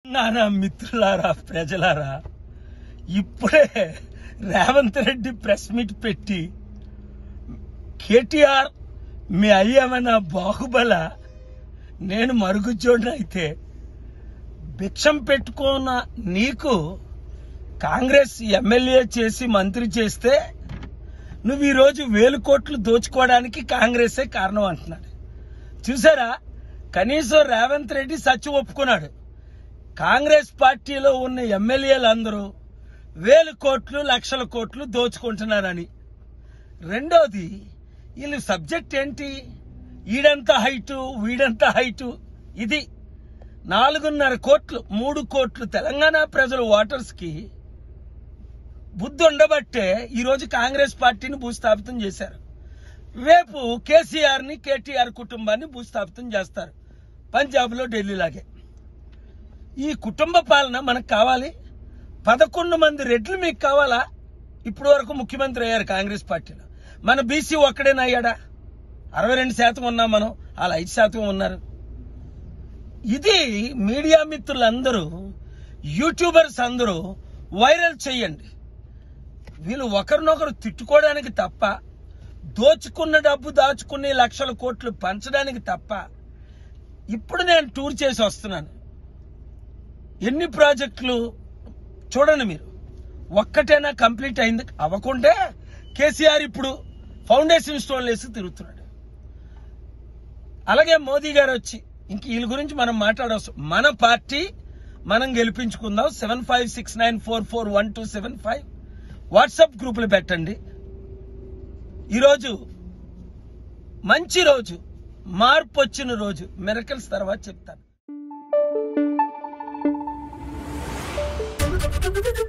నానా మిత్రులారా, ప్రజలారా, ఇప్పుడే రేవంత్ రెడ్డి ప్రెస్ మీట్ పెట్టి కేటీఆర్ మీ అయ్యమన్న బాహుబల నేను మరుగుజ్జోడిని అయితే భిక్షం పెట్టుకున్న నీకు కాంగ్రెస్ ఎమ్మెల్యే చేసి మంత్రి చేస్తే నువ్వు ఈరోజు 1000 కోట్లు దోచుకోవడానికి కాంగ్రెసే కారణం అంటున్నాడు. చూసారా, కనీసం రేవంత్ రెడ్డి సచ్చి ఒప్పుకున్నాడు. కాంగ్రెస్ పార్టీలో ఉన్న ఎమ్మెల్యేలందరూ 1000 కోట్లు 1,00,000 కోట్లు దోచుకుంటున్నారని. రెండోది, వీళ్ళ సబ్జెక్ట్ ఏంటి? ఈడంత హైటు వీడంత హైటు. ఇది 4.5 కోట్లు 3 కోట్లు తెలంగాణ ప్రజలు ఓటర్స్ కి బుద్ధి ఉండబట్టే ఈరోజు కాంగ్రెస్ పార్టీని భూస్థాపితం చేశారు. రేపు కేసీఆర్ ని కేటీఆర్ కుటుంబాన్ని భూస్థాపితం చేస్తారు, పంజాబ్ లో ఢిల్లీలాగే. ఈ కుటుంబ పాలన మనకు కావాలి. 11 మంది రెడ్లు మీకు కావాలా? ఇప్పటి వరకు ముఖ్యమంత్రి అయ్యారు కాంగ్రెస్ పార్టీలో. మన బీసీ ఒక్కడేనా అయ్యాడా? 62% ఉన్నాం మనం, వాళ్ళు 5% ఉన్నారు. ఇది మీడియా మిత్రులందరూ, యూట్యూబర్స్ అందరూ వైరల్ చేయండి. వీళ్ళు ఒకరినొకరు తిట్టుకోవడానికి తప్ప, దోచుకున్న డబ్బు దాచుకుని 1,00,000 కోట్లు పంచడానికి తప్ప. ఇప్పుడు నేను టూర్ చేసి వస్తున్నాను. ఎన్ని ప్రాజెక్టులు చూడండి మీరు, ఒక్కటైనా కంప్లీట్ అయింది అవ్వకుంటే కేసీఆర్ ఇప్పుడు ఫౌండేషన్ స్టోన్లు వేసి తిరుగుతున్నాడు. అలాగే మోదీ గారు వచ్చి, ఇంక వీళ్ళ గురించి మనం మాట్లాడవచ్చు. మన పార్టీ మనం గెలిపించుకుందాం. 7569441275 వాట్సాప్ గ్రూపులు పెట్టండి. ఈరోజు మంచి రోజు, మార్పు వచ్చిన రోజు. మిరకల్స్ తర్వాత చెప్తాను.